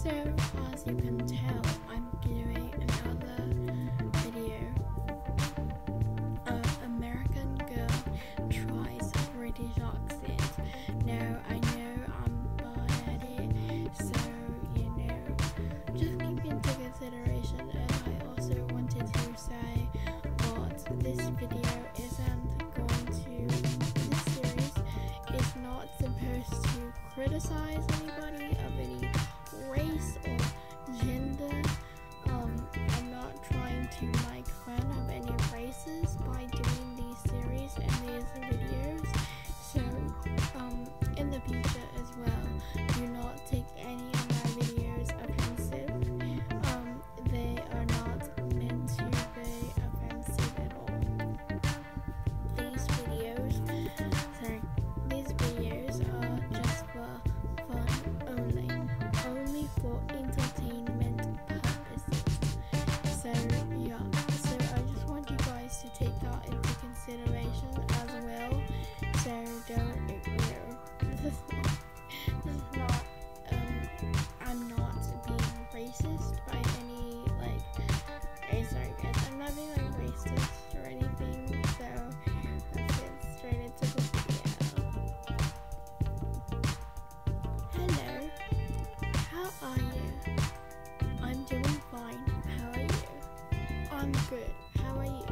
So, as you can tell, I'm doing another video. American girl tries British accent. Now, I know I'm bad at it, so, just keep into consideration. And I also wanted to say that this video isn't going to, this series is not supposed to criticize anybody of any race or gender. I'm not trying to make fun of any races by doing these series and these videos. So in the future as well, do not take any of my videos offensive. They are not meant to be offensive at all. These videos are just for fun only for entertainment purposes. So yeah, so I just want you guys to take that into consideration as well. So don't, this is not I'm not being racist by any sorry guys, I'm not being racist or anything. So let's get straight into the video. Hello. How are you? I'm doing fine. How are you? I'm good. How are you?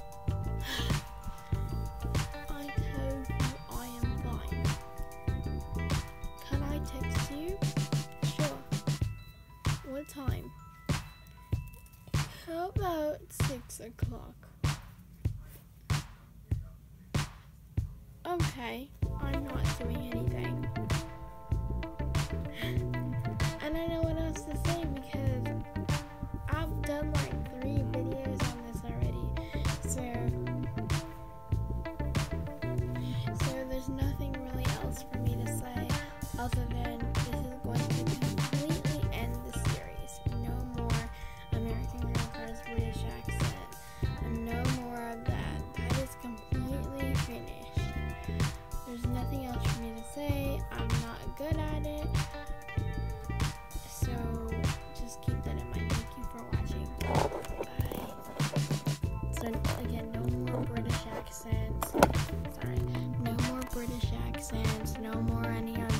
I told you I am fine. Can I text you? Sure. What time? How about 6 o'clock? Okay, I'm not doing anything. I don't know what else to say because I've done 3 videos on this already. So there's nothing really else for me to say other than this is going to completely end the series. No more American Girl Crush British accent. And no more of that. That is completely finished. There's nothing else for me to say. I'm not good at it. So just keep that in mind. Thank you for watching. Bye. So again, no more British accents. Sorry. No more British accents. No more any other